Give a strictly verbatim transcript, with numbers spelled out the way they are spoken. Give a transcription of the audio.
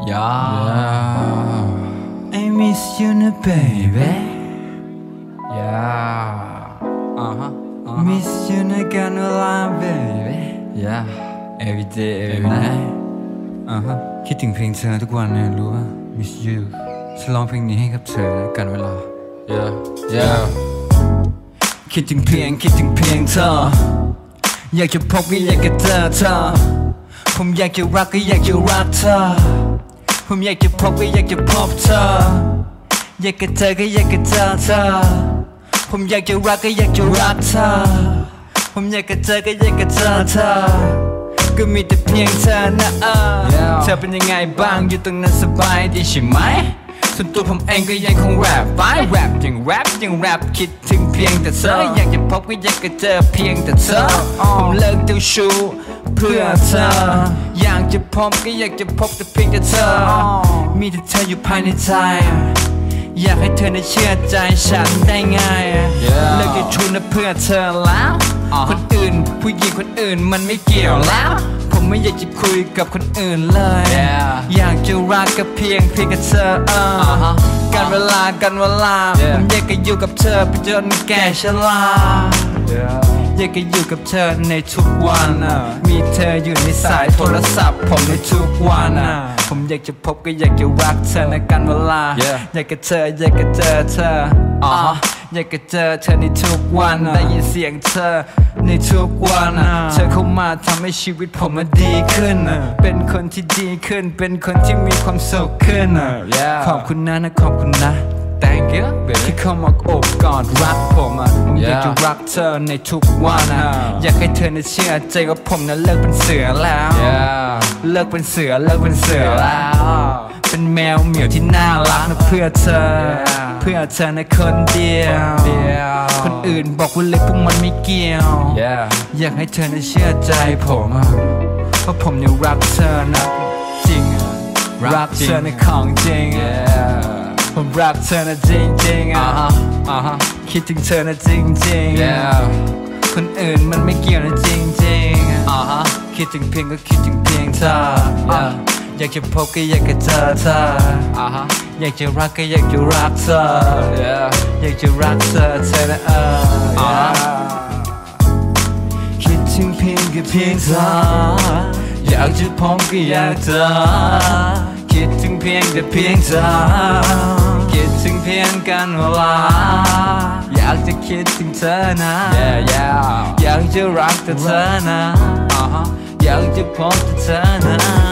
Yeah I miss you นะ baby Yeah uh huh uh huh miss you นะกันเวลา baby Yeah every day every night uh huh คิดถึงเพลงเธอทุกวันนะรู้ว่า miss you ฉันร้องเพลงนี้ให้กับเธอกันเวลา Yeah yeah คิดถึงเพียงคิดถึงเพียงเธออยากจะพบก็อยากจะเจอเธอผมอยากจะรักก็อยากจะรักเธอผมอยากจะพบก็อยากจะพบเธออยากจะเจอก็อยากจะเจอเธอผมอยากจะรักก็อยากจะรักเธอผมอยากจะเจอก็อยากจะเจอเธอก็มีแต่เพียงเธอนะเออ yeah. เธอเป็นยังไงบ้างอยู่ตรงนั้นสบายดีใช่ไหมส่วนตัวผมเองก็ยังคงแรปไปแรปยังแรปยังแรปคิดถึงเพียงแต่เธออยากจะพบก็อยากจะเจอเพียงแต่เธอผมเลิกเจ้าชู้เพื่อเธออยากจะพบก็อยากจะพบแต่เพียงแต่เธอมีแต่เธออยู่ภายในใจอยากให้เธอได้เชื่อใจฉันได้ง่ายเลิกจะชู้นะเพื่อเธอแล้วคนอื่นผู้หญิงคนอื่นมันไม่เกี่ยวแล้วผมไม่อยากจะคุยกับคนอื่นเลย yeah. อยากจะรักกับเพียงเพียงกับเธอเออ uh-huh. กันเวลากันเวลา yeah. ผมอยากจะอยู่กับเธอไปจนแก่ชรา yeah. อยากจะอยู่กับเธอในทุกวันมีเธออยู่ในสายโทรศัพท์ผมในทุกวันผมอยากจะพบก็อยากจะรักเธอในกันเวลา yeah. อยากกับเธออยากจะเจอเธอ uh-huh. อยากจะเจอเธอในทุกวันได้ยินเสียงเธอในทุกวันเธอเข้ามาทำให้ชีวิตผมมันดีขึ้นเป็นคนที่ดีขึ้นเป็นคนที่มีความสุขขึ้นขอบคุณนะนะขอบคุณนะ Thank you ที่เข้ามาโอบกอดรักผมอ่ะผมอยากจะรักเธอในทุกวันอยากให้เธอได้เชื่อใจว่าผมนั้นเลิกเป็นเสือแล้วเลิกเป็นเสือเลิกเป็นเสือแล้วเป็นแมวเหมียวที่น่ารักนะเพื่อเธอเพื่อเธอในคนเดียวคนอื่นบอกว่าเล็กพวกมันไม่เกี่ยวอยากให้เธอได้เชื่อใจผมเพราะผมยังรักเธอนะจริงรักเธอในของจริงผมรักเธอนะจริงจริงอ่ะคิดถึงเธอนะจริงจริงคนอื่นมันไม่เกี่ยวนะจริงจริงคิดถึงเพียงก็คิดถึงเพียงเธออยากจะพบก็อยากจะเจอเธออยากจะรักก็อยากจะรักเธออยากจะรักเธอเธอนะเออคิดถึงเพียงก็เพียงเธออยากจะพบก็อยากเจอคิดถึงเพียงแต่เพียงเธอคิดถึงเพียงกันเวลาอยากจะคิดถึงเธอนะ yeah, yeah. อยากจะรักแต่เธอนะ uh-huh. อยากจะพบแต่เธอนะ